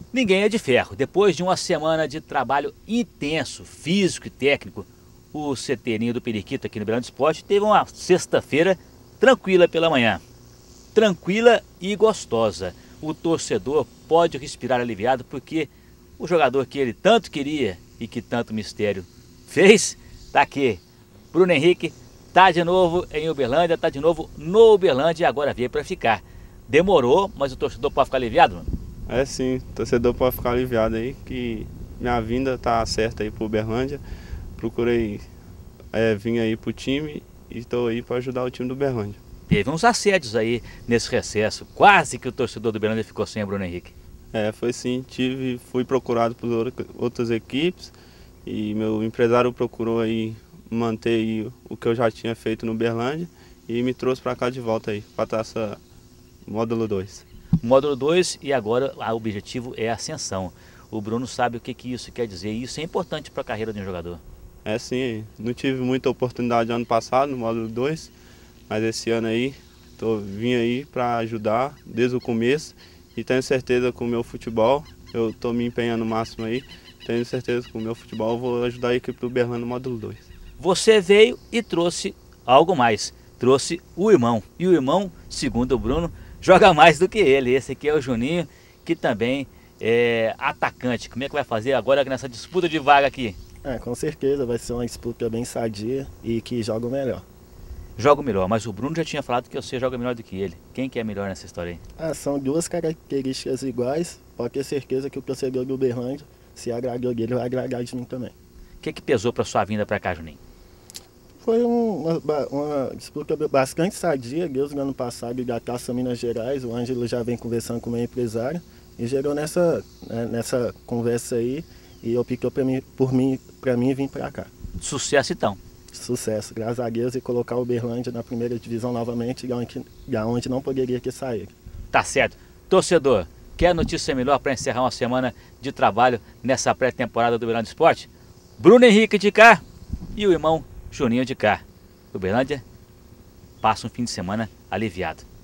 Ninguém é de ferro. Depois de uma semana de trabalho intenso, físico e técnico, o CT do Periquito aqui no Belândia Esporte teve uma sexta-feira tranquila pela manhã. Tranquila e gostosa. O torcedor pode respirar aliviado porque o jogador que ele tanto queria e que tanto mistério fez, tá aqui. Bruno Henrique tá de novo em Uberlândia, tá de novo no Uberlândia e agora veio para ficar. Demorou, mas o torcedor pode ficar aliviado, mano? É sim, o torcedor pode ficar aliviado aí que minha vinda tá certa aí pro Uberlândia. Procurei vir aí pro time e estou aí para ajudar o time do Uberlândia. Teve uns assédios aí nesse recesso, quase que o torcedor do Uberlândia ficou sem o Bruno Henrique. Foi sim, fui procurado por outras equipes e meu empresário procurou aí manter aí o que eu já tinha feito no Uberlândia e me trouxe para cá de volta aí, para Taça Módulo 2. Módulo 2 e agora o objetivo é a ascensão. O Bruno sabe o que isso quer dizer e isso é importante para a carreira de um jogador. É sim, não tive muita oportunidade ano passado no Módulo 2, mas esse ano aí vim aí para ajudar desde o começo e tenho certeza que com o meu futebol, eu estou me empenhando o máximo aí, tenho certeza que com o meu futebol eu vou ajudar a equipe do Uberlândia no Módulo 2. Você veio e trouxe algo mais, trouxe o irmão. E o irmão, segundo o Bruno, joga mais do que ele. Esse aqui é o Juninho, que também é atacante. Como é que vai fazer agora nessa disputa de vaga aqui? Com certeza vai ser uma disputa bem sadia e que joga o melhor. Joga o melhor, mas o Bruno já tinha falado que você joga melhor do que ele. Quem que é melhor nessa história aí? São duas características iguais, pode ter certeza que o torcedor do Uberlândia, se agradou dele, vai agradar de mim também. O que pesou para sua vinda para cá, Juninho? Foi uma disputa bastante sadia, desde o ano passado da Taça Minas Gerais. O Ângelo já vem conversando com o meu empresário e gerou nessa conversa aí e optou por mim vir para cá. Sucesso então. Sucesso, graças a Deus, e colocar o Uberlândia na primeira divisão novamente, onde não poderia que sair. Tá certo. Torcedor, quer notícia melhor para encerrar uma semana de trabalho nessa pré-temporada do Belândia Esporte? Bruno Henrique de cá e o irmão Juninho de cá. Uberlândia passa um fim de semana aliviado.